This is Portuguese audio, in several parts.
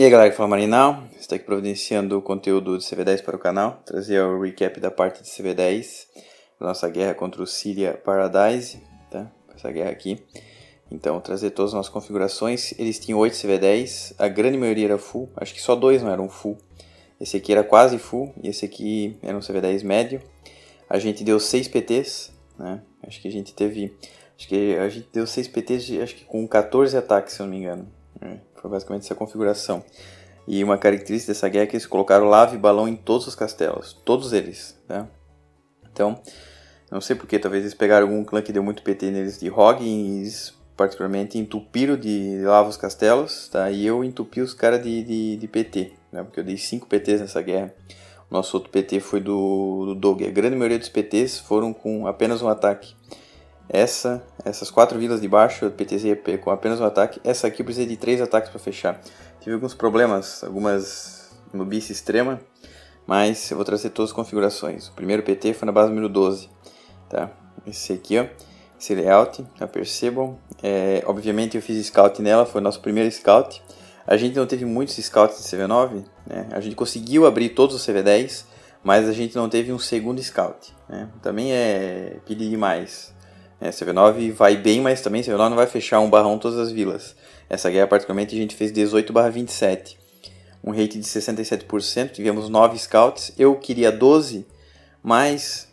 E aí galera que fala Marinal, estou aqui providenciando o conteúdo de CV10 para o canal, trazer o recap da parte de CV10, da nossa guerra contra o Syria Paradise, tá? Essa guerra aqui. Então, trazer todas as nossas configurações. Eles tinham 8 CV10, a grande maioria era full, acho que só 2 não eram full. Esse aqui era quase full e esse aqui era um CV10 médio. A gente deu 6 PTs, né? Acho que a gente deu 6 PTs, acho que com 14 ataques, se eu não me engano. Foi basicamente essa configuração. E uma característica dessa guerra é que eles colocaram lava e balão em todos os castelos. Todos eles. Tá? Então, não sei porquê. Talvez eles pegaram algum clã que deu muito PT neles de Rogue. E eles particularmente entupiram de lava os castelos. Tá? E eu entupi os caras de PT. Né? Porque eu dei 5 PTs nessa guerra. O nosso outro PT foi do Dog. A grande maioria dos PTs foram com apenas um ataque. Essas 4 vilas de baixo, eu PTZ com apenas um ataque. Essa aqui eu precisei de 3 ataques para fechar. Tive alguns problemas, algumas nubice extrema, mas eu vou trazer todas as configurações. O primeiro PT foi na base número 12. Tá? Esse aqui, ó, esse layout, já percebam. Obviamente eu fiz scout nela, foi o nosso primeiro scout. A gente não teve muitos scouts de CV9, né? A gente conseguiu abrir todos os CV10, mas a gente não teve um segundo scout. Né? Também é pedir demais. CV9 vai bem, mas também CV9 não vai fechar 1/1 todas as vilas. Essa guerra, particularmente, a gente fez 18/27. Um rate de 67%, tivemos 9 scouts. Eu queria 12, mas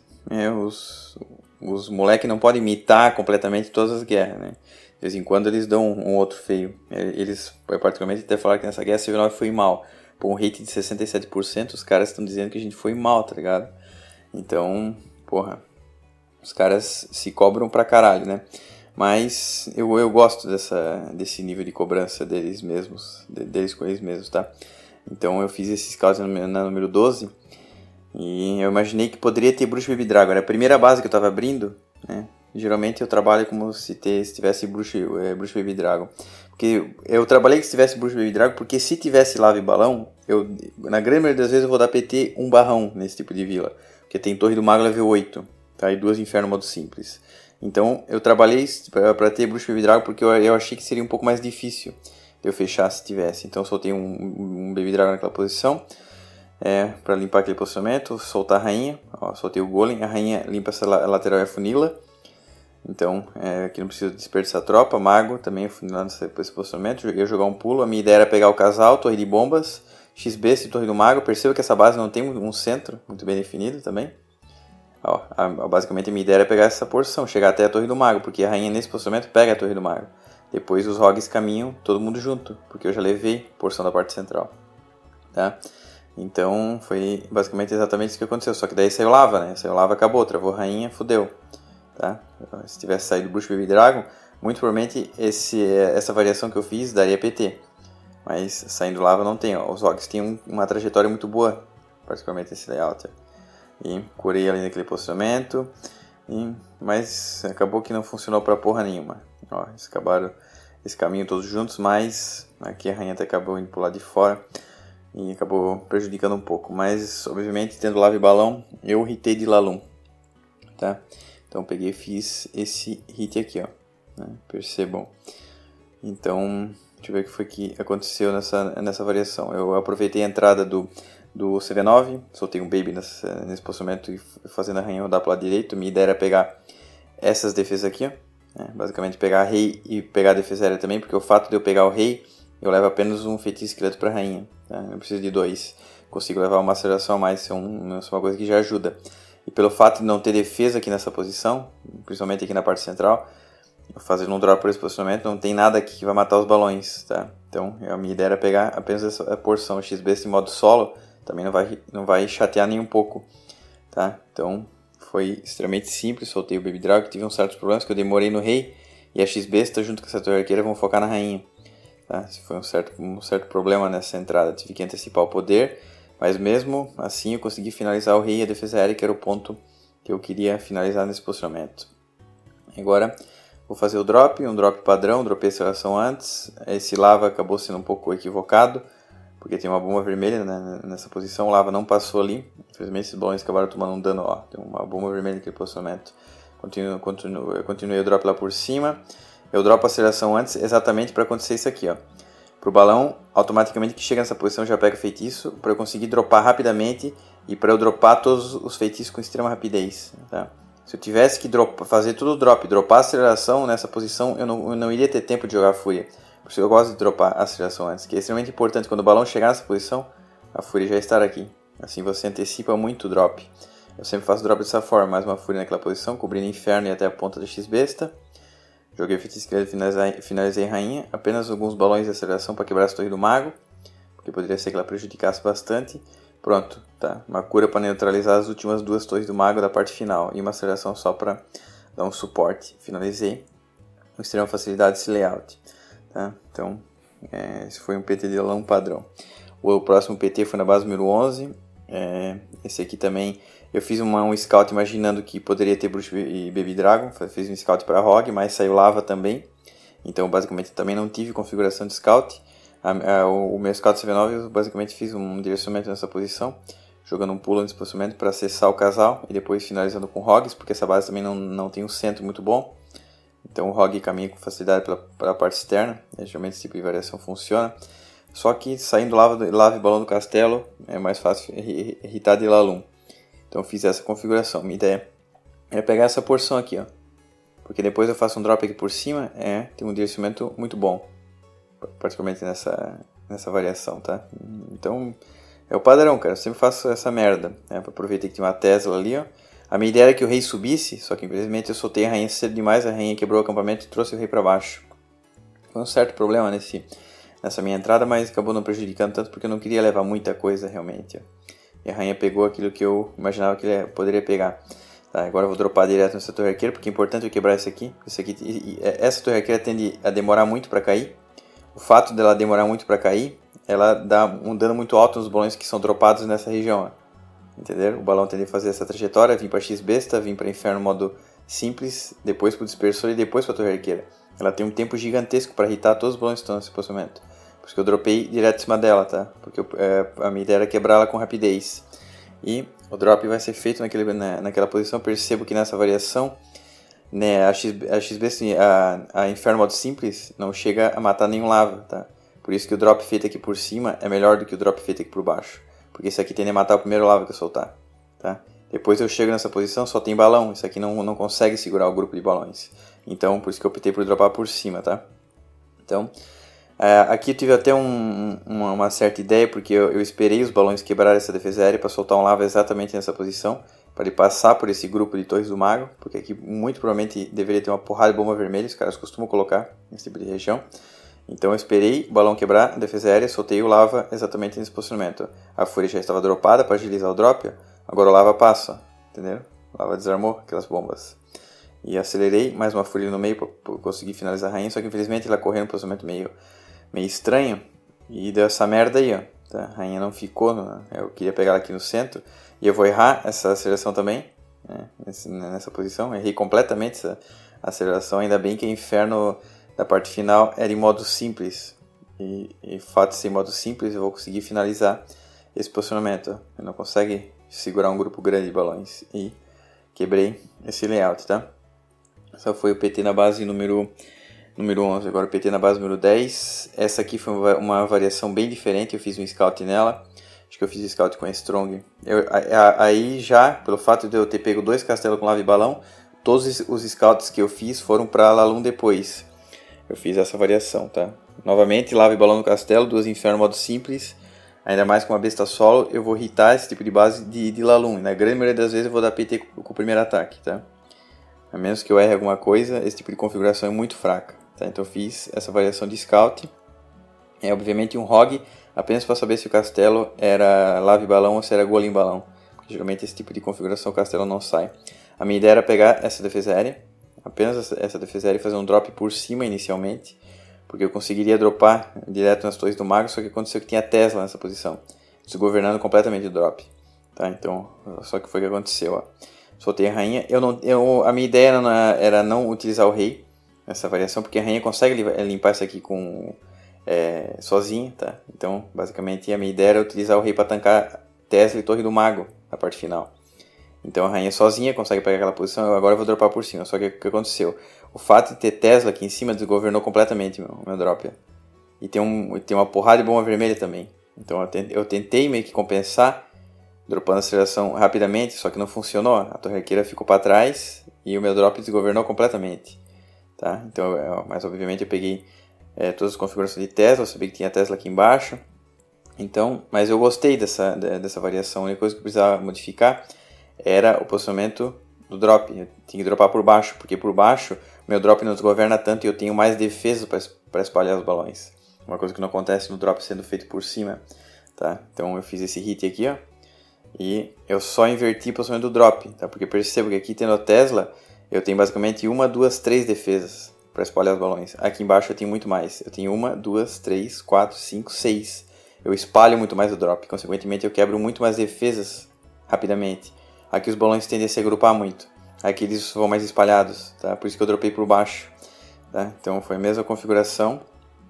os moleques não podem imitar completamente todas as guerras. Né? De vez em quando eles dão um outro feio. Eles, particularmente, até falaram que nessa guerra CV9 foi mal. Por um rate de 67%, os caras estão dizendo que a gente foi mal, tá ligado? Então, porra... Os caras se cobram pra caralho, né? Mas eu gosto desse nível de cobrança deles mesmos, deles com eles mesmos, tá? Então eu fiz esses casos na número 12 e eu imaginei que poderia ter Bruxa Baby Dragon. Era a primeira base que eu tava abrindo, né? Geralmente eu trabalho como se tivesse Bruxa Baby Dragon. Porque eu trabalhei que se tivesse Bruxa Baby Dragon, porque se tivesse lava e balão, na grande maioria das vezes eu vou dar PT 1/1 nesse tipo de vila. Porque tem Torre do Mago level 8. Tá? E 2 Inferno modo simples. Então eu trabalhei para ter Bruxa Baby Dragon porque eu achei que seria um pouco mais difícil de eu fechar se tivesse. Então eu soltei um Baby Dragon naquela posição para limpar aquele posicionamento, soltar a rainha. Ó, soltei o Golem, a rainha limpa essa lateral e afunila. Então aqui não precisa desperdiçar tropa. Mago também afunilando esse posicionamento. Eu ia jogar um pulo. A minha ideia era pegar o casal, torre de bombas, XB e torre do Mago. Perceba que essa base não tem um centro muito bem definido também. Ó, basicamente a minha ideia era pegar essa porção, chegar até a Torre do Mago, porque a rainha nesse posicionamento pega a Torre do Mago. Depois os rogues caminham todo mundo junto, porque eu já levei a porção da parte central. Tá? Então foi basicamente exatamente isso que aconteceu, só que daí saiu lava, né? Saiu lava, acabou, travou a rainha, fudeu. Tá? Se tivesse saído Bruxa Baby Dragon, muito provavelmente essa variação que eu fiz daria PT. Mas saindo lava não tem, ó. Os rogues têm uma trajetória muito boa, particularmente esse layout. E curei ali naquele posicionamento. Mas acabou que não funcionou pra porra nenhuma. Ó, eles acabaram esse caminho todos juntos, mas aqui a rainha até acabou indo pro lado de fora. E acabou prejudicando um pouco. Mas, obviamente, tendo lava e balão, eu hitei de Lalum. Tá? Então peguei e fiz esse hit aqui, ó. Né? Percebam. Então, deixa eu ver o que foi que aconteceu nessa variação. Eu aproveitei a entrada do CV9, soltei um Baby nesse posicionamento e fazendo a rainha rodar para o lado direito. Minha ideia era pegar essas defesas aqui, ó, né? Basicamente pegar a rei e pegar a defesa aérea também, porque o fato de eu pegar o rei, eu levo apenas um feitiço esqueleto para a rainha, tá? Eu preciso de 2, consigo levar uma aceleração a mais, isso é uma coisa que já ajuda. E pelo fato de não ter defesa aqui nessa posição, principalmente aqui na parte central, eu fazendo um drop por esse posicionamento, não tem nada aqui que vai matar os balões, tá? Então a minha ideia era pegar apenas essa porção XB em modo solo, também não vai chatear nem um pouco, tá? Então foi extremamente simples, soltei o Baby Dragon, tive uns certos problemas que eu demorei no rei e a X-Besta junto com essa torre arqueira vão focar na rainha, tá? Esse foi um certo problema nessa entrada, tive que antecipar o poder, mas mesmo assim eu consegui finalizar o rei e a defesa aérea, que era o ponto que eu queria finalizar nesse posicionamento. Agora vou fazer um drop padrão, dropei a aceleração antes, esse lava acabou sendo um pouco equivocado, porque tem uma bomba vermelha, né, nessa posição, o lava não passou ali. Infelizmente esses balões acabaram tomando um dano, ó. Tem uma bomba vermelha naquele posicionamento. Eu continuei o drop lá por cima. Eu dropo a aceleração antes, exatamente para acontecer isso aqui, ó. pro balão, automaticamente que chega nessa posição já pega feitiço, para eu conseguir dropar rapidamente e para eu dropar todos os feitiços com extrema rapidez, tá? Se eu tivesse que fazer tudo dropar a aceleração nessa posição, eu não iria ter tempo de jogar a Fúria. Por isso eu gosto de dropar a aceleração antes, que é extremamente importante. Quando o balão chegar nessa posição, a Fúria já estará aqui. Assim você antecipa muito o drop. Eu sempre faço drop dessa forma, mais uma Fúria naquela posição, cobrindo inferno e até a ponta da X-Besta. Joguei o feitiço esqueleto e finalizei rainha. Apenas alguns balões de aceleração para quebrar as torres do mago, porque poderia ser que ela prejudicasse bastante. Pronto, tá? Uma cura para neutralizar as últimas duas torres do mago da parte final. E uma aceleração só para dar um suporte. Finalizei com extrema facilidade esse layout. Tá? Então, esse foi um PT de Lalum padrão. O próximo PT foi na base número 11. Esse aqui também eu fiz um scout imaginando que poderia ter Bruxo e Baby Dragon. Fiz um scout para Rogue, mas saiu lava também. Então, basicamente, também não tive configuração de scout. O meu scout CV9 eu basicamente fiz um direcionamento nessa posição, jogando um pulo nesse posicionamento para acessar o casal e depois finalizando com Rogues, porque essa base também não tem um centro muito bom. Então o Rogue caminha com facilidade pela parte externa. Geralmente esse tipo de variação funciona. Só que saindo lava e balão do castelo é mais fácil irritar de Lalum. Então eu fiz essa configuração. Minha ideia é pegar essa porção aqui, ó, porque depois eu faço um drop aqui por cima, tem um direcionamento muito bom, particularmente nessa variação, tá? Então é o padrão, cara. Eu sempre faço essa merda, né? Aproveitei que tinha uma Tesla ali, ó. A minha ideia era que o rei subisse, só que infelizmente eu soltei a rainha cedo demais, a rainha quebrou o acampamento e trouxe o rei para baixo. Foi um certo problema nessa minha entrada, mas acabou não prejudicando tanto porque eu não queria levar muita coisa realmente, ó. E a rainha pegou aquilo que eu imaginava que ele poderia pegar. Tá, agora eu vou dropar direto nessa torre arqueira, porque é importante eu quebrar essa aqui. Essa torre arqueira tende a demorar muito para cair. O fato dela demorar muito para cair, ela dá um dano muito alto nos balões que são dropados nessa região. Ó. Entenderam? O balão tende a fazer essa trajetória, vir para X-Besta, vir para Inferno modo simples, depois para o Dispersor e depois para a torre arqueira. Ela tem um tempo gigantesco para irritar todos os balões que estão nesse posicionamento. Por isso que eu dropei direto em cima dela, tá? Porque a minha ideia era quebrá-la com rapidez. E o drop vai ser feito naquela posição. Percebo que nessa variação, né, a X-Besta, a Inferno modo simples, não chega a matar nenhum lava, tá? Por isso que o drop feito aqui por cima é melhor do que o drop feito aqui por baixo. Porque esse aqui tende a matar o primeiro lava que eu soltar, tá? Depois eu chego nessa posição, só tem balão. Isso aqui não consegue segurar o grupo de balões. Então, por isso que eu optei por dropar por cima, tá? Então, aqui eu tive até uma certa ideia, porque eu esperei os balões quebrarem essa defesa aérea para soltar um lava exatamente nessa posição, para ele passar por esse grupo de torres do mago, porque aqui muito provavelmente deveria ter uma porrada de bomba vermelha, os caras costumam colocar nesse tipo de região. Então eu esperei o balão quebrar a defesa aérea, soltei o lava exatamente nesse posicionamento. A fúria já estava dropada para agilizar o drop, agora o lava passa, entendeu? O lava desarmou aquelas bombas. E acelerei, mais uma fúria no meio para conseguir finalizar a rainha, só que infelizmente ela correu num posicionamento meio estranho e deu essa merda aí, ó. Tá? A rainha não ficou, eu queria pegar ela aqui no centro e eu vou errar essa aceleração também, né? Nessa posição. Errei completamente essa aceleração, ainda bem que o inferno da parte final era em modo simples e o fato de ser em modo simples eu vou conseguir finalizar esse posicionamento. Ó. Eu não consegue segurar um grupo grande de balões e quebrei esse layout, tá? Só foi o PT na base número 11, agora o PT na base número 10. Essa aqui foi uma variação bem diferente, eu fiz um scout nela. Acho que eu fiz scout com a Strong. Aí já, pelo fato de eu ter pego 2 castelos com lava e balão, todos os scouts que eu fiz foram para Lalum depois. Eu fiz essa variação, tá? Novamente, lava e balão no castelo, 2 inferno modo simples. Ainda mais com uma besta solo, eu vou hitar esse tipo de base de Lalum. Na grande maioria das vezes eu vou dar PT com o primeiro ataque, tá? A menos que eu erre alguma coisa, esse tipo de configuração é muito fraca. Tá? Então eu fiz essa variação de scout. Obviamente um rogue, apenas para saber se o castelo era lava e balão ou se era golem balão. Porque geralmente esse tipo de configuração o castelo não sai. A minha ideia era pegar essa defesa aérea, apenas essa defesa aérea e fazer um drop por cima inicialmente. Porque eu conseguiria dropar direto nas torres do mago, só que aconteceu que tinha Tesla nessa posição, desgovernando completamente o drop. Tá? Então, só que foi o que aconteceu. Ó. Soltei a rainha. A minha ideia era não utilizar o rei nessa variação, porque a rainha consegue limpar isso aqui sozinha. Tá? Então, basicamente, a minha ideia era utilizar o rei para tancar Tesla e torre do mago na parte final. Então a rainha sozinha consegue pegar aquela posição, agora eu vou dropar por cima. Só que o que aconteceu? O fato de ter Tesla aqui em cima desgovernou completamente meu drop. e tem uma porrada de bomba vermelha também. Então eu tentei meio que compensar, dropando a aceleração rapidamente, só que não funcionou. A torre arqueira ficou para trás e o meu drop desgovernou completamente. Tá? Então, mas obviamente eu peguei todas as configurações de Tesla, eu sabia que tinha Tesla aqui embaixo. Então, mas eu gostei dessa variação. A única coisa que eu precisava modificar era o posicionamento do drop. Eu tinha que dropar por baixo, porque por baixo meu drop não desgoverna tanto e eu tenho mais defesa para espalhar os balões. Uma coisa que não acontece no drop sendo feito por cima. Tá? Então eu fiz esse hit aqui, ó, e eu só inverti o posicionamento do drop. Tá? Porque percebo que aqui tendo a Tesla, eu tenho basicamente 1, 2, 3 defesas para espalhar os balões. Aqui embaixo eu tenho muito mais. Eu tenho 1, 2, 3, 4, 5, 6. Eu espalho muito mais o drop. Consequentemente eu quebro muito mais defesas rapidamente. Aqui os balões tendem a se agrupar muito. Aqui eles vão mais espalhados. Tá? Por isso que eu dropei por baixo. Tá? Então foi a mesma configuração.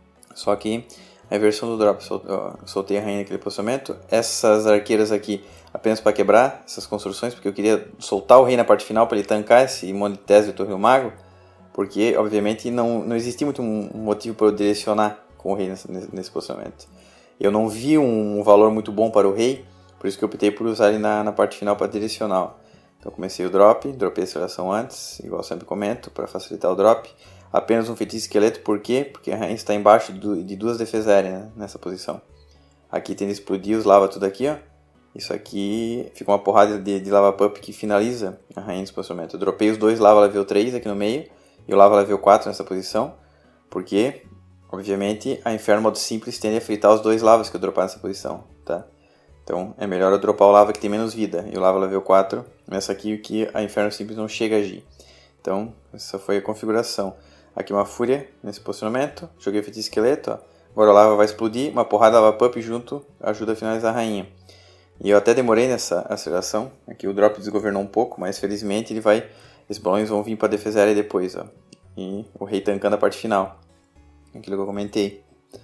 Só que a inversão do drop. Soltei a rainha naquele posicionamento. Essas arqueiras aqui apenas para quebrar essas construções. Porque eu queria soltar o rei na parte final para ele tancar esse monte de Tesla e Torre do Mago. Porque obviamente não existia muito um motivo para eu direcionar com o rei nesse posicionamento. Eu não vi um valor muito bom para o rei. Por isso que eu optei por usar ele na parte final para direcional. Então comecei o dropei a aceleração antes, igual sempre comento, para facilitar o drop. Apenas um feitiço esqueleto, por quê? Porque a rainha está embaixo de 2 defesas aéreas, né, nessa posição. Aqui tem de explodir os lava tudo aqui, ó. Isso aqui fica uma porrada de lava pup que finaliza a rainha nesse posicionamento. Eu dropei os 2 lava level 3 aqui no meio e o lava level 4 nessa posição, porque obviamente a Inferno modo simples tende a fritar os 2 lavas que eu dropar nessa posição, tá? Então é melhor eu dropar o lava que tem menos vida. E o lava level 4 nessa aqui que a Inferno simples não chega a agir. Então essa foi a configuração. Aqui uma fúria nesse posicionamento. Joguei o feitiço esqueleto. Ó. Agora o lava vai explodir. Uma porrada de lava pup junto ajuda a finalizar a rainha. E eu até demorei nessa aceleração. Aqui o drop desgovernou um pouco. Mas felizmente esses balões vão vir para a defesa aérea depois. Ó. E o rei tancando a parte final. Aquilo que eu comentei.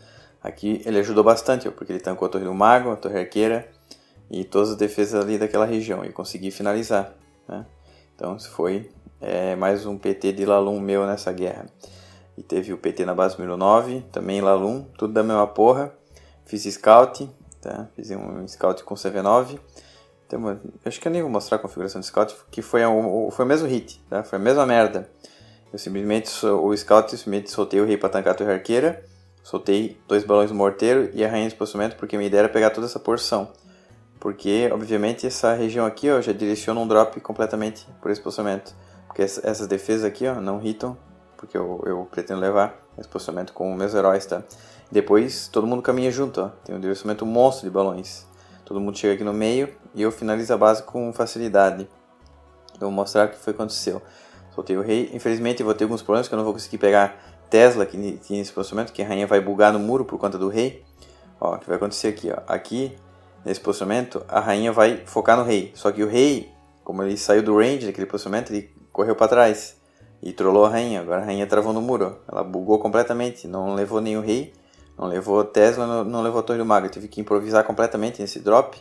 Aqui ele ajudou bastante. Ó, porque ele tancou a torre do mago, a torre arqueira. E todas as defesas ali daquela região. E consegui finalizar. Né? Então isso foi mais um PT de Lalum meu nessa guerra. E teve o PT na base número 9. Também Lalum. Tudo da mesma porra. Fiz scout. Tá? Fiz um scout com CV9. Então, acho que eu nem vou mostrar a configuração do scout. Que foi o mesmo hit. Tá? Foi a mesma merda. Eu simplesmente soltei o rei para tancar a torre arqueira. Soltei 2 balões no morteiro e a rainha de posicionamento. Porque a minha ideia era pegar toda essa porção. Porque, obviamente, essa região aqui ó, já direciona um drop completamente por esse posicionamento. Porque essas defesas aqui ó, não hitam, porque eu pretendo levar esse posicionamento com meus heróis, tá? Depois, todo mundo caminha junto, ó. Tem um direcionamento monstro de balões. Todo mundo chega aqui no meio e eu finalizo a base com facilidade. Então, vou mostrar o que foi que aconteceu. Soltei o rei. Infelizmente, eu vou ter alguns problemas que eu não vou conseguir pegar Tesla aqui nesse posicionamento, que a rainha vai bugar no muro por conta do rei. Ó, o que vai acontecer aqui, ó. Aqui... Nesse posicionamento, a rainha vai focar no rei. Só que o rei, como ele saiu do range daquele posicionamento, ele correu para trás. E trollou a rainha. Agora a rainha travou no muro. Ela bugou completamente. Não levou nem o rei. Não levou Tesla. Não levou a torre do mago. Eu tive que improvisar completamente nesse drop.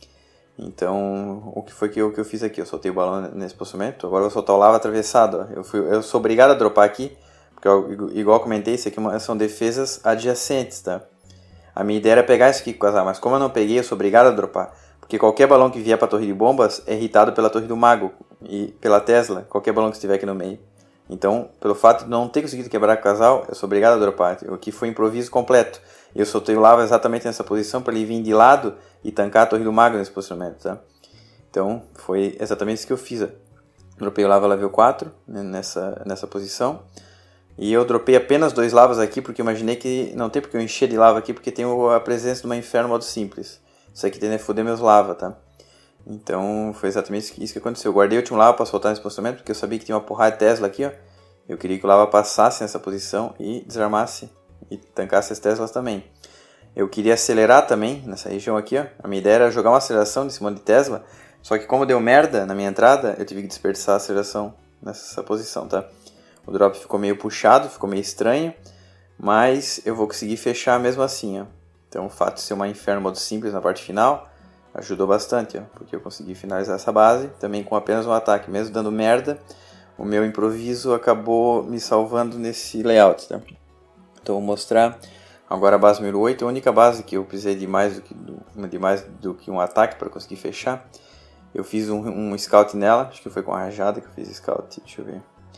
Então, o que foi que eu fiz aqui? Eu soltei o balão nesse posicionamento. Agora eu vou soltar o lava atravessado. Eu sou obrigado a dropar aqui. Porque, igual eu comentei, isso aqui são defesas adjacentes, tá? A minha ideia era pegar isso aqui com azar, mas como eu não peguei, eu sou obrigado a dropar. Porque qualquer balão que vier para a torre de bombas é irritado pela torre do mago e pela Tesla, qualquer balão que estiver aqui no meio. Então, pelo fato de não ter conseguido quebrar o casal, eu sou obrigado a dropar. Aqui foi improviso completo. E eu soltei o lava exatamente nessa posição para ele vir de lado e tancar a torre do mago nesse posicionamento. Tá? Então, foi exatamente isso que eu fiz. Dropei o lava level 4 né, nessa posição. E eu dropei apenas 2 lavas aqui, porque eu imaginei que não tem porque eu encher de lava aqui, porque tem a presença de uma Inferno modo simples. Isso aqui tende a foder meus lava, tá? Então, foi exatamente isso que aconteceu. Eu guardei o último lava para soltar nesse posicionamento, porque eu sabia que tinha uma porrada de Tesla aqui, ó. Eu queria que o lava passasse nessa posição e desarmasse e tancasse as Teslas também. Eu queria acelerar também nessa região aqui, ó. A minha ideia era jogar uma aceleração nesse monte de Tesla, só que como deu merda na minha entrada, eu tive que desperdiçar a aceleração nessa posição, tá? O drop ficou meio puxado, ficou meio estranho, mas eu vou conseguir fechar mesmo assim, ó. Então o fato de ser uma Inferno modo simples na parte final ajudou bastante, ó, porque eu consegui finalizar essa base também com apenas um ataque. Mesmo dando merda, o meu improviso acabou me salvando nesse layout, tá? Então vou mostrar Agora a base número 8, a única base que eu precisei de mais do que um ataque para conseguir fechar. Eu fiz um scout nela, acho que foi com a rajada que eu fiz scout, deixa eu ver.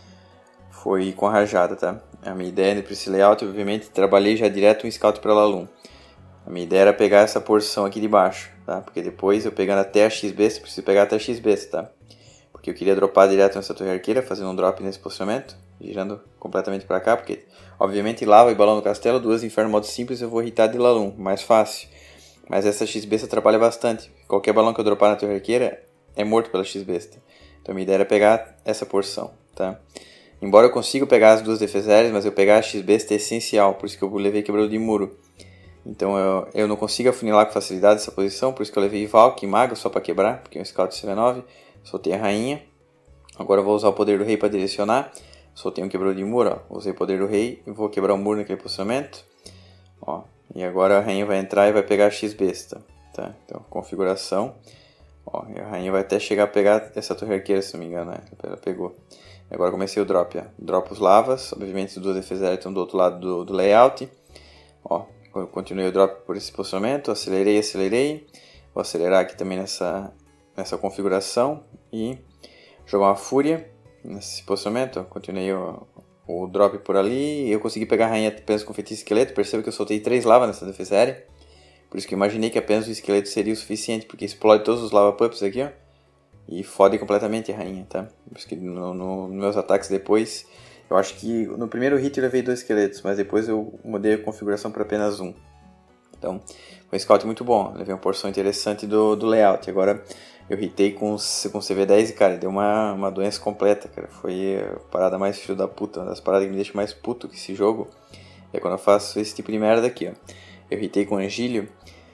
Foi com a rajada, tá? A minha ideia para esse layout, obviamente, trabalhei já direto um scout para Lalum. A minha ideia era pegar essa porção aqui de baixo, tá? Porque depois eu pegando até a X-Besta, preciso pegar até a X-Besta, tá? Porque eu queria dropar direto nessa torre arqueira, fazendo um drop nesse posicionamento, girando completamente para cá, porque obviamente lava e balão no castelo, duas inferno modo simples, eu vou irritar de Lalum, mais fácil. Mas essa X-Besta atrapalha bastante. Qualquer balão que eu dropar na torre arqueira é morto pela X-Besta. Então a minha ideia era pegar essa porção, tá? Embora eu consiga pegar as duas defesas aéreas, mas eu pegar a X-Besta é essencial, por isso que eu levei quebrado de muro. Então eu não consigo afunilar com facilidade essa posição, por isso que eu levei Valk e Mago só para quebrar, porque é um scout CV9. Soltei a rainha. Agora eu vou usar o poder do rei para direcionar. Soltei um quebrou de muro, ó. Usei o poder do rei e vou quebrar o muro naquele posicionamento. Ó. E agora a rainha vai entrar e vai pegar a X-Besta, tá? Então, configuração. Ó, e a rainha vai até chegar a pegar essa torre arqueira, se não me engano, né? Ela pegou. E agora comecei o drop, ó. Dropo os lavas. Obviamente as duas defesas estão do outro lado do layout. Ó, eu continuei o drop por esse posicionamento. Acelerei. Vou acelerar aqui também nessa configuração. E jogar uma fúria nesse posicionamento. Ó. Continuei o drop por ali. Eu consegui pegar a rainha apenas com feitiço esqueleto. Perceba que eu soltei 3 lavas nessa defesa aérea. Por isso que eu imaginei que apenas o esqueleto seria o suficiente, porque explode todos os lava pups aqui, ó. E fode completamente a rainha, tá? Por isso que nos meus ataques depois, eu acho que no primeiro hit eu levei 2 esqueletos, mas depois eu mudei a configuração para apenas 1. Então, foi um scout muito bom, levei uma porção interessante do layout. Agora eu hitei com CV10 e, cara, deu uma doença completa, cara. Foi a parada mais filho da puta, uma das paradas que me deixa mais puto que esse jogo. É quando eu faço esse tipo de merda aqui, ó. Eu hitei com o Angílio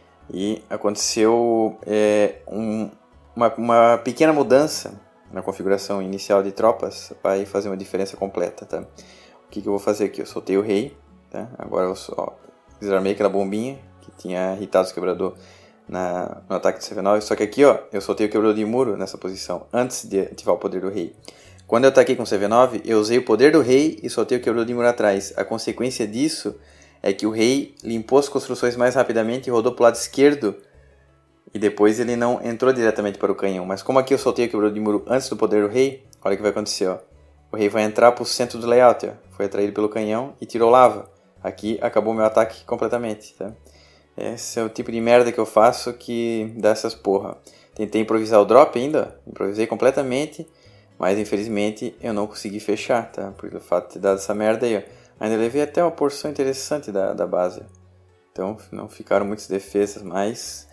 e aconteceu uma pequena mudança na configuração inicial de tropas vai fazer uma diferença completa, tá? O que eu vou fazer aqui? Eu soltei o rei, tá? Agora eu desarmei aquela bombinha que tinha irritado o quebrador no ataque de CV9, só que aqui, ó, eu soltei o quebrador de muro nessa posição antes de ativar o poder do rei. Quando eu ataquei com CV9, eu usei o poder do rei e soltei o quebrador de muro atrás. A consequência disso é que o rei limpou as construções mais rapidamente e rodou para o lado esquerdo. E depois ele não entrou diretamente para o canhão. Mas como aqui eu soltei o quebrador de muro antes do poder do rei, olha o que vai acontecer, ó. O rei vai entrar para o centro do layout, ó. Foi atraído pelo canhão e tirou lava. Aqui acabou meu ataque completamente, tá? Esse é o tipo de merda que eu faço que dá essas porra. Tentei improvisar o drop ainda, improvisei completamente, mas infelizmente eu não consegui fechar, tá? Por o fato de ter dado essa merda aí, ó. Ainda levei até uma porção interessante da base. Então não ficaram muitas defesas, mas...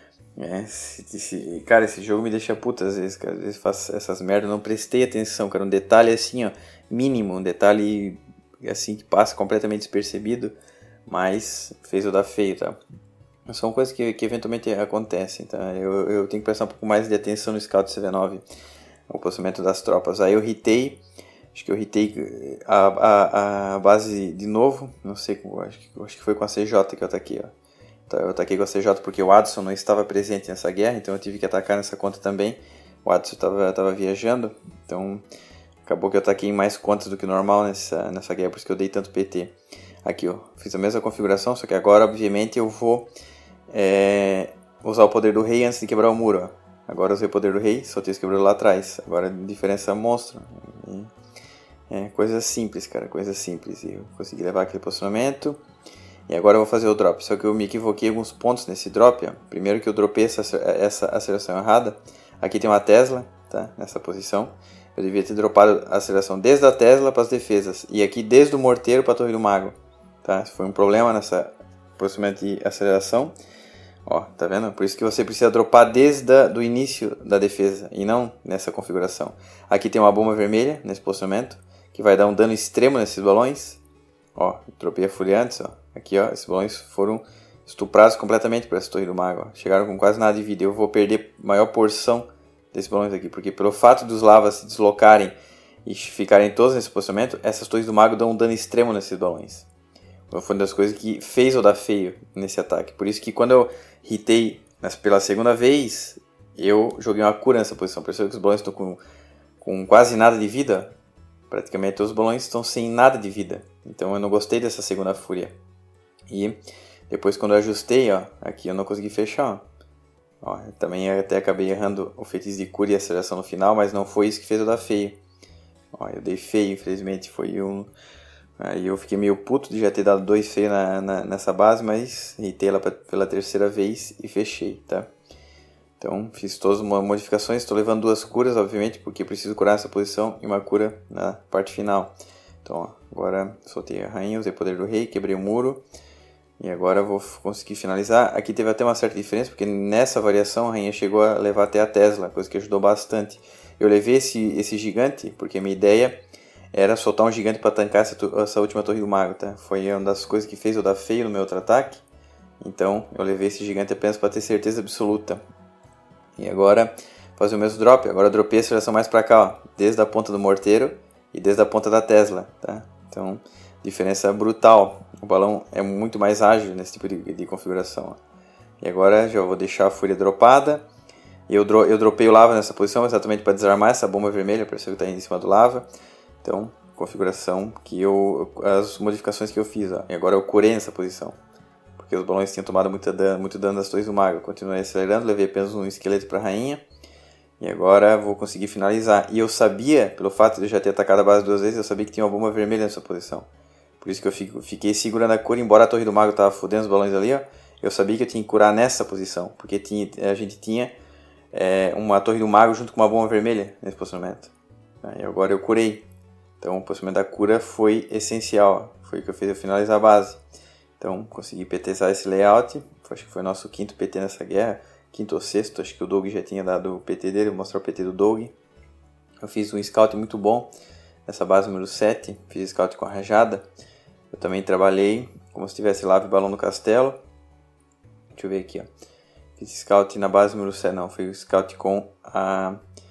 cara, esse jogo me deixa puta às vezes, cara. Às vezes faço essas merdas, não prestei atenção, cara. Um detalhe assim, ó, mínimo, um detalhe assim que passa completamente despercebido, mas fez eu dar feio, tá? São coisas que eventualmente acontecem, tá? Eu tenho que prestar um pouco mais de atenção no Scout CV9, o posicionamento das tropas. Aí eu hitei, acho que eu hitei a base de novo, não sei, acho que foi com a CJ que eu ataquei, ó. Eu ataquei com a CJ porque o Adson não estava presente nessa guerra, então eu tive que atacar nessa conta também. O Adson estava viajando, então acabou que eu ataquei em mais contas do que normal nessa guerra, por isso que eu dei tanto PT. Aqui, ó, fiz a mesma configuração, só que agora, obviamente, eu vou usar o poder do rei antes de quebrar o muro, ó. Agora eu usei o poder do rei, soltei esse quebrador lá atrás. Agora diferença monstro. Coisas simples, cara, coisas simples. E eu consegui levar aquele posicionamento. E agora eu vou fazer o drop. Só que eu me equivoquei alguns pontos nesse drop, ó. Primeiro que eu dropei essa aceleração errada. Aqui tem uma Tesla, tá? Nessa posição. Eu devia ter dropado a aceleração desde a Tesla para as defesas. E aqui desde o morteiro para a torre do mago. Tá? Foi um problema nessa procedimento de aceleração. Ó, tá vendo? Por isso que você precisa dropar desde o início da defesa e não nessa configuração. Aqui tem uma bomba vermelha nesse posicionamento que vai dar um dano extremo nesses balões. Ó, dropei a fúria antes, ó. Aqui, ó, esses balões foram estuprados completamente por essa torre do mago, ó. Chegaram com quase nada de vida. Eu vou perder a maior porção desses balões aqui, porque pelo fato dos lavas se deslocarem e ficarem todos nesse posicionamento, essas torres do mago dão um dano extremo nesses balões. Foi uma das coisas que fez eu dar feio nesse ataque. Por isso que quando eu hitei pela segunda vez, eu joguei uma cura nessa posição. Percebeu que os balões estão com quase nada de vida? Praticamente todos os balões estão sem nada de vida. Então eu não gostei dessa segunda fúria. E depois quando eu ajustei, ó, aqui eu não consegui fechar, ó. Eu também até acabei errando o feitiço de cura e aceleração no final, mas não foi isso que fez eu dar feio. Ó, eu dei feio, infelizmente, foi um... Aí eu fiquei meio puto de já ter dado 2 feios nessa base, mas hitei ela pela terceira vez e fechei, tá? Então fiz todas as modificações, estou levando 2 curas, obviamente, porque eu preciso curar essa posição e uma cura na parte final. Então, ó, agora soltei a rainha, usei o poder do rei, quebrei o muro. E agora eu vou conseguir finalizar. Aqui teve até uma certa diferença, porque nessa variação a rainha chegou a levar até a Tesla, coisa que ajudou bastante. Eu levei esse gigante, porque a minha ideia era soltar um gigante para tancar essa última torre do mago, tá? Foi uma das coisas que fez eu dar feio no meu outro ataque. Então eu levei esse gigante apenas para ter certeza absoluta. E agora fazer o mesmo drop. Agora eu dropei a aceleração mais para cá, ó, desde a ponta do morteiro e desde a ponta da Tesla, tá? Então, diferença brutal. O balão é muito mais ágil nesse tipo de configuração, ó. E agora já vou deixar a fúria dropada. Eu dropei o lava nessa posição exatamente para desarmar essa bomba vermelha, para que está em cima do lava. Então, configuração que as modificações que eu fiz, ó. E agora eu curei nessa posição, porque os balões tinham tomado muito dano das torres do mago. Continuei acelerando, levei apenas um esqueleto para a rainha. E agora vou conseguir finalizar. E eu sabia, pelo fato de eu já ter atacado a base 2 vezes, eu sabia que tinha uma bomba vermelha nessa posição. Por isso que eu fiquei segurando a cura, embora a torre do mago estava fodendo os balões ali, ó. Eu sabia que eu tinha que curar nessa posição, porque a gente tinha uma torre do mago junto com uma bomba vermelha nesse posicionamento. E agora eu curei. Então o posicionamento da cura foi essencial. Foi o que eu fiz eu finalizar a base. Então consegui PTzar esse layout. Acho que foi o nosso 5º PT nessa guerra. 5º ou 6º, acho que o Doug já tinha dado o PT dele. Vou mostrar o PT do Doug. Eu fiz um scout muito bom nessa base número 7. Fiz scout com a rajada. Eu também trabalhei como se tivesse lava e balão no castelo. Deixa eu ver aqui, ó. Fiz scout na base número 7. Não, foi o scout com a...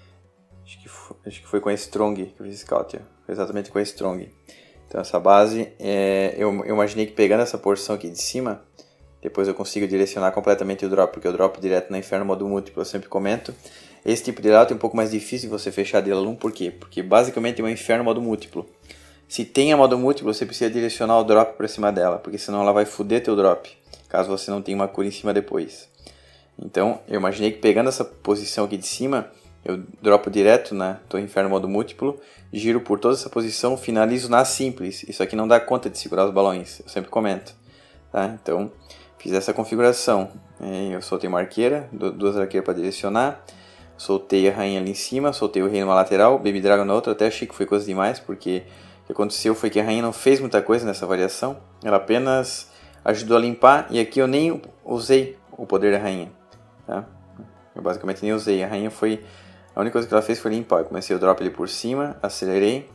Acho que foi com a Strong que eu fiz scout, ó. Foi exatamente com a Strong. Então essa base, eu imaginei que pegando essa porção aqui de cima, depois eu consigo direcionar completamente o drop, porque eu dropo direto no Inferno modo múltiplo, eu sempre comento. Esse tipo de layout é um pouco mais difícil de você fechar de aluno, por quê? Porque basicamente é um Inferno modo múltiplo. Se tem a modo múltiplo, você precisa direcionar o drop para cima dela, porque senão ela vai foder teu drop, caso você não tenha uma cura em cima depois. Então eu imaginei que pegando essa posição aqui de cima, eu dropo direto na Torre Inferno modo múltiplo, giro por toda essa posição, finalizo na simples. Isso aqui não dá conta de segurar os balões, eu sempre comento. Tá? Então, fiz essa configuração. Eu soltei uma arqueira, 2 arqueiras para direcionar. Soltei a rainha ali em cima, soltei o rei numa lateral, Baby Dragon na outra. Até achei que foi coisa demais, porque o que aconteceu foi que a rainha não fez muita coisa nessa variação. Ela apenas ajudou a limpar, e aqui eu nem usei o poder da rainha. Tá? Eu basicamente nem usei. A rainha foi... A única coisa que ela fez foi limpar. Eu comecei o drop ali por cima, acelerei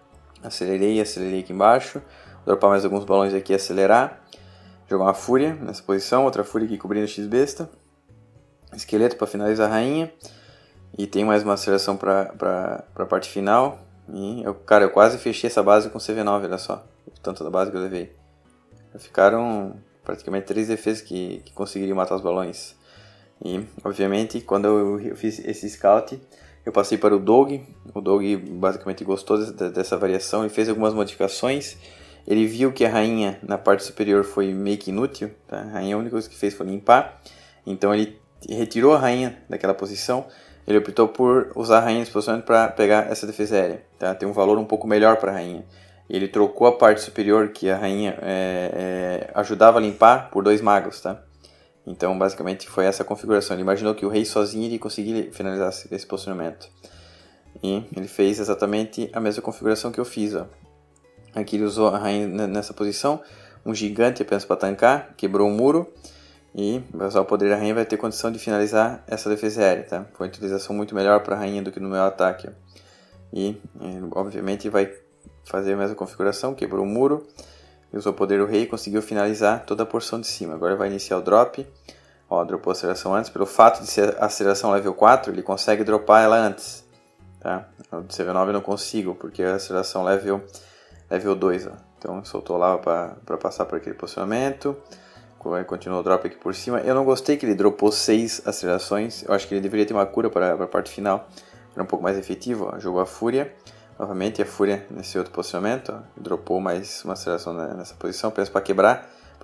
aqui embaixo, dropar mais alguns balões aqui e acelerar, jogar uma fúria nessa posição, outra fúria aqui cobrindo o X-Besta, esqueleto para finalizar a rainha, e tem mais uma aceleração para a parte final. E eu quase fechei essa base com CV9, olha só, o tanto da base que eu levei. Ficaram praticamente 3 defesas que conseguiriam matar os balões. E, obviamente, quando eu fiz esse scout, eu passei para o Doug. O Doug basicamente gostou dessa variação e fez algumas modificações. Ele viu que a rainha na parte superior foi meio que inútil. Tá? A rainha, a única coisa que fez foi limpar. Então ele retirou a rainha daquela posição. Ele optou por usar a rainha nesse posicionamento para pegar essa defesa aérea. Tá? Tem um valor um pouco melhor para a rainha. Ele trocou a parte superior que a rainha ajudava a limpar por 2 magos. Tá? Então, basicamente, foi essa a configuração. Ele imaginou que o rei sozinho iria conseguir finalizar esse posicionamento. E ele fez exatamente a mesma configuração que eu fiz. Ó. Aqui ele usou a rainha nessa posição, um gigante apenas para tancar, quebrou o muro. E vai usar o poder da rainha, vai ter condição de finalizar essa defesa aérea. Tá? Foi uma utilização muito melhor para a rainha do que no meu ataque. Ó. E, obviamente, vai fazer a mesma configuração, quebrou o muro. Usou o poder do rei e conseguiu finalizar toda a porção de cima. Agora vai iniciar o drop. Ó, dropou a aceleração antes. Pelo fato de ser a aceleração level 4, ele consegue dropar ela antes. Tá? O do CV9 eu não consigo, porque é a aceleração level 2. Ó. Então soltou lá para passar por aquele posicionamento. Continuou o drop aqui por cima. Eu não gostei que ele dropou 6 acelerações. Eu acho que ele deveria ter uma cura para a parte final. Era um pouco mais efetivo. Ó. Jogou a fúria. Novamente a fúria nesse outro posicionamento, ó, dropou mais uma aceleração nessa posição, apenas para quebrar,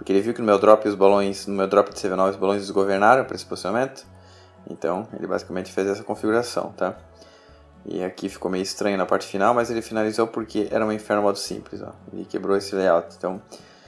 porque ele viu que no meu drop de CV9 os balões desgovernaram para esse posicionamento. Então ele basicamente fez essa configuração, tá? E aqui ficou meio estranho na parte final, mas ele finalizou porque era um Inferno modo simples, ó. Ele quebrou esse layout. Então,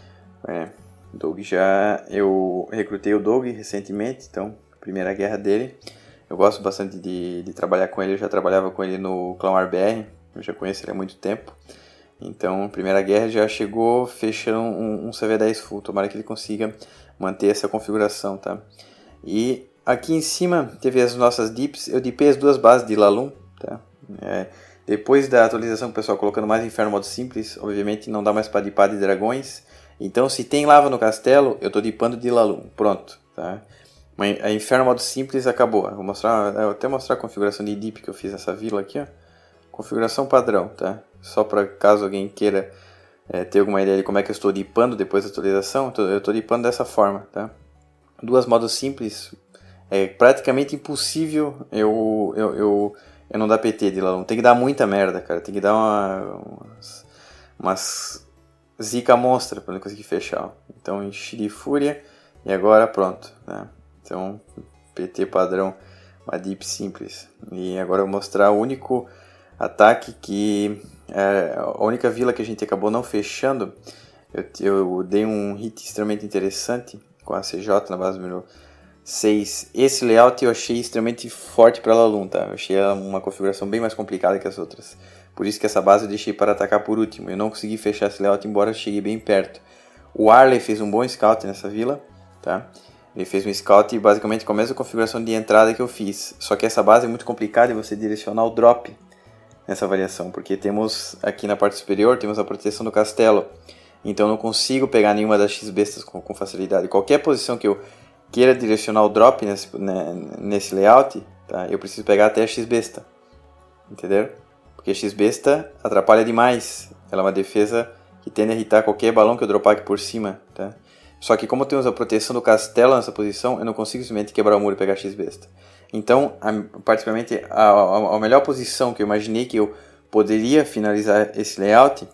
eu recrutei o Doug recentemente, então, primeira guerra dele. Eu gosto bastante de trabalhar com ele, eu já trabalhava com ele no Clã RBR, eu já conheço ele há muito tempo. Então, primeira guerra já chegou fechando um CV10 full, tomara que ele consiga manter essa configuração, tá? E aqui em cima teve as nossas dips, eu dipei as duas bases de Lalum, tá? Depois da atualização, o pessoal colocando mais Inferno modo simples, obviamente não dá mais para dipar de dragões. Então, se tem lava no castelo, eu estou dipando de Lalum, pronto, tá? A Inferno modo simples acabou. Eu vou até mostrar a configuração de dip que eu fiz nessa vila aqui, ó. Configuração padrão, tá? Só para caso alguém queira ter alguma ideia de como é que eu estou dipando depois da atualização, eu estou dipando dessa forma, tá? Duas modos simples, é praticamente impossível eu não dar PT de Lalum. Tem que dar muita merda, cara. Tem que dar umas zica monstra para ele conseguir fechar. Ó. Então enchi de fúria e agora pronto, né? Então PT padrão, uma dip simples. E agora eu vou mostrar o único ataque que a única vila que a gente acabou não fechando. Eu dei um hit extremamente interessante com a CJ na base número 6. Esse layout eu achei extremamente forte para Lalum, tá? Eu achei uma configuração bem mais complicada que as outras. Por isso que essa base eu deixei para atacar por último. Eu não consegui fechar esse layout, embora eu cheguei bem perto. O Arley fez um bom scout nessa vila, tá? Ele fez um scout basicamente com a mesma configuração de entrada que eu fiz. Só que essa base é muito complicada de você direcionar o drop nessa variação. Porque temos aqui na parte superior, temos a proteção do castelo. Então eu não consigo pegar nenhuma das X-bestas com facilidade. Qualquer posição que eu queira direcionar o drop nesse layout, tá? Eu preciso pegar até a X-besta. Entenderam? Porque a X-besta atrapalha demais. Ela é uma defesa que tende a irritar qualquer balão que eu dropar aqui por cima, tá? Só que como temos a proteção do castelo nessa posição, eu não consigo simplesmente quebrar o muro e pegar a X-besta. Então, particularmente, a melhor posição que eu imaginei que eu poderia finalizar esse layout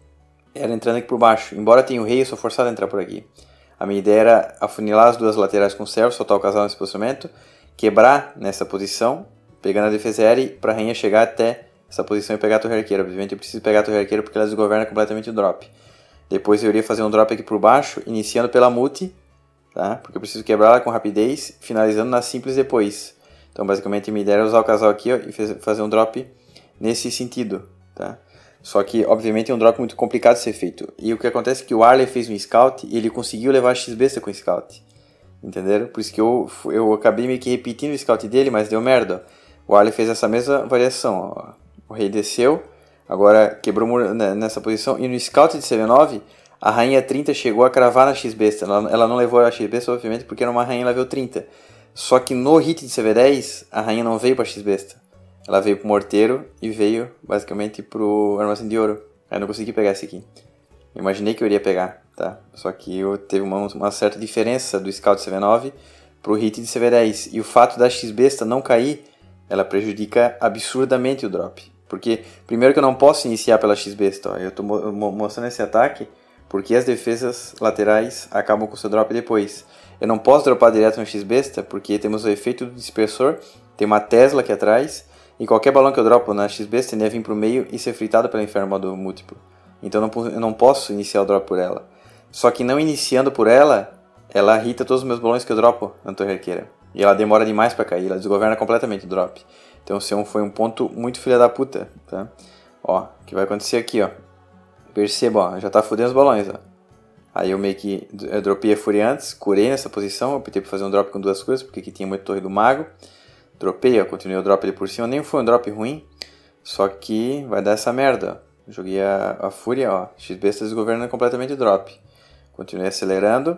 era entrando aqui por baixo. Embora tenha o rei, eu sou forçado a entrar por aqui. A minha ideia era afunilar as duas laterais com o servo, soltar o casal nesse posicionamento, quebrar nessa posição, pegando a defesa aérea para a rainha chegar até essa posição e pegar a torre arqueira. Obviamente eu preciso pegar a torre arqueira porque ela desgoverna completamente o drop. Depois eu iria fazer um drop aqui por baixo, iniciando pela multi, tá? Porque eu preciso quebrá-la com rapidez, finalizando na simples depois. Então basicamente a minha ideia era usar o casal aqui ó, e fazer um drop nesse sentido, tá? Só que obviamente é um drop muito complicado de ser feito. E o que acontece é que o Arley fez um scout e ele conseguiu levar a X-besta com o scout. Entenderam? Por isso que eu acabei meio que repetindo o scout dele, mas deu merda. O Arley fez essa mesma variação, ó. O rei desceu, agora quebrou o muro nessa posição. E no scout de CV9, a rainha 30 chegou a cravar na X-besta. Ela não levou a X-besta, obviamente, porque era uma rainha level 30. Só que no hit de CV10, a rainha não veio para X-besta. Ela veio pro morteiro e veio basicamente pro armazém de ouro. Aí eu não consegui pegar esse aqui. Eu imaginei que eu iria pegar, tá? Só que teve uma certa diferença do scout de CV9 pro hit de CV10. E o fato da X-besta não cair, ela prejudica absurdamente o drop. Porque, primeiro que eu não posso iniciar pela X-besta, ó. Eu tô mostrando esse ataque porque as defesas laterais acabam com o seu drop depois. Eu não posso dropar direto no X-besta porque temos o efeito do dispersor, tem uma Tesla aqui atrás, e qualquer balão que eu dropo na X-besta tende a vir pro meio e ser fritado pela Inferno modo múltiplo. Então eu não posso iniciar o drop por ela. Só que não iniciando por ela, ela irrita todos os meus balões que eu dropo na torre arqueira. E ela demora demais para cair, ela desgoverna completamente o drop. Então foi um ponto muito filha da puta, tá? Ó, o que vai acontecer aqui, ó. Perceba, ó, já tá fudendo os balões, ó. Aí eu meio que dropei a fúria antes, curei nessa posição, optei por fazer um drop com duas coisas, porque aqui tinha muita torre do mago. Dropei, ó, continuei o drop ali por cima, nem foi um drop ruim, só que vai dar essa merda, ó. Joguei a fúria, ó, X-besta desgovernando completamente o drop. Continuei acelerando,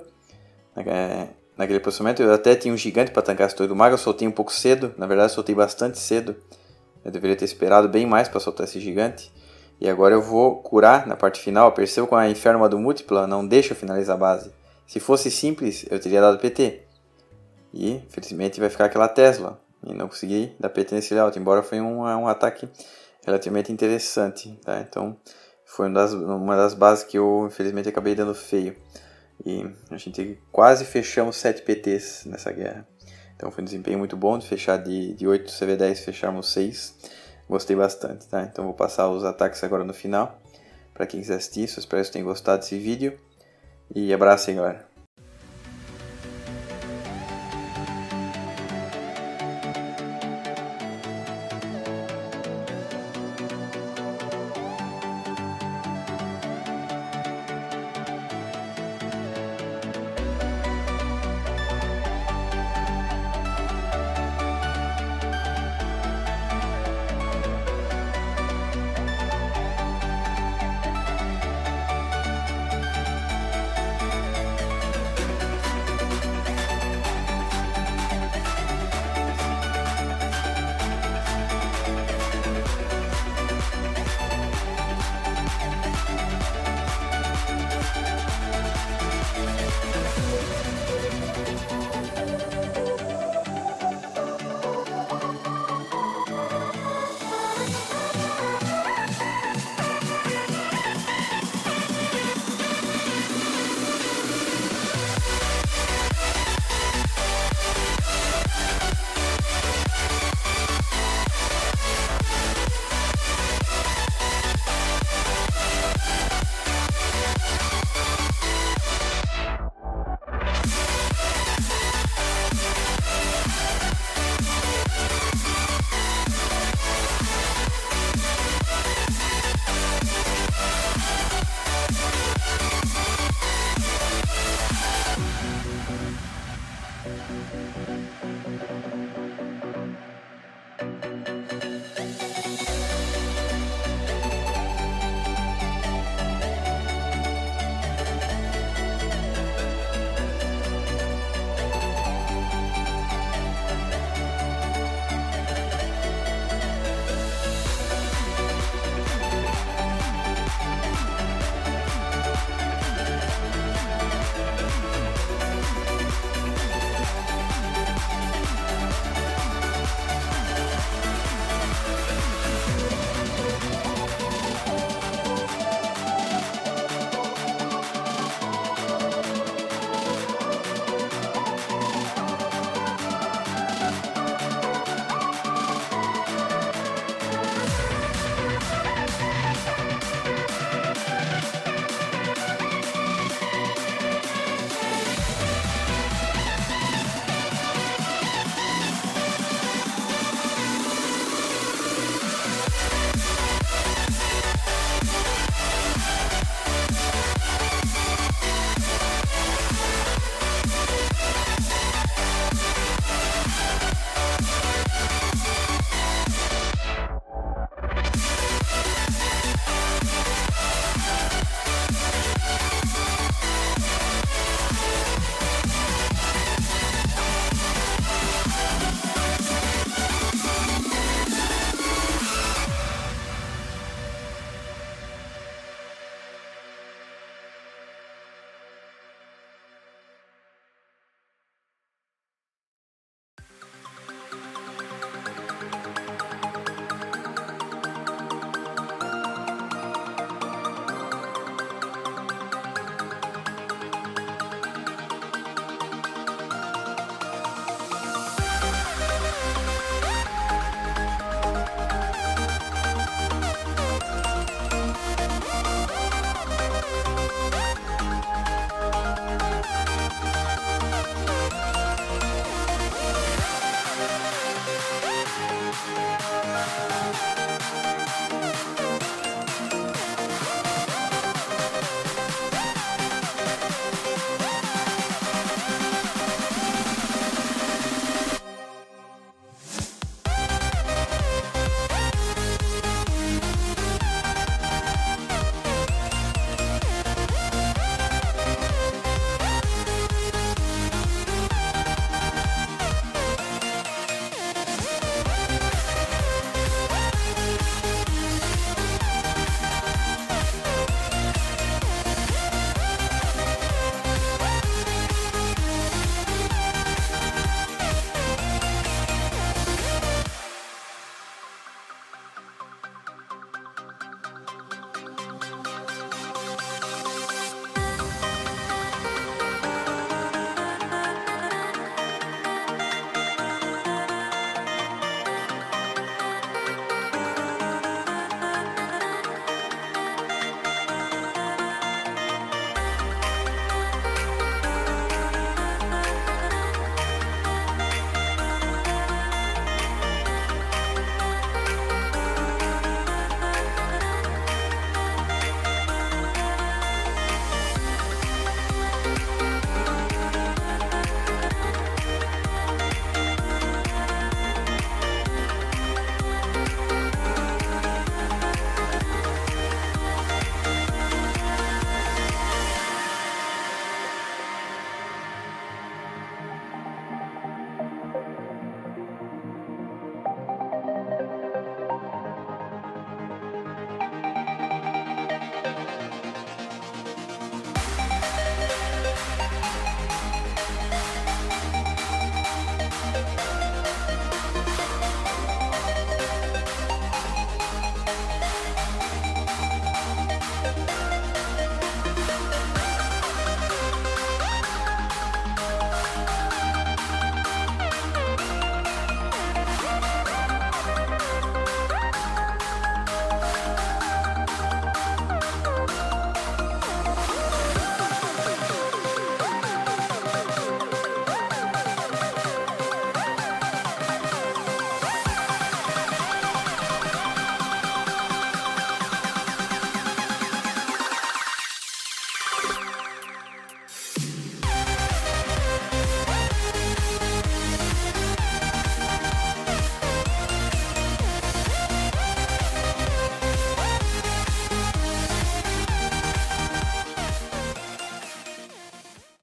naquele posicionamento eu até tinha um gigante para tancar essa torre do mago, eu soltei um pouco cedo, na verdade eu soltei bastante cedo. Eu deveria ter esperado bem mais para soltar esse gigante. E agora eu vou curar na parte final, percebo com a Inferno modo múltipla, não deixa eu finalizar a base. Se fosse simples, eu teria dado PT. E, felizmente, vai ficar aquela Tesla. E não consegui dar PT nesse layout, embora foi um ataque relativamente interessante, tá? Então foi uma das bases que eu infelizmente acabei dando feio. E a gente quase fechamos 7 PTs nessa guerra. Então foi um desempenho muito bom de fechar de 8 CV10, fecharmos 6. Gostei bastante, tá? Então vou passar os ataques agora no final. Para quem quiser assistir, espero que vocês tenham gostado desse vídeo. E abraço aí, galera.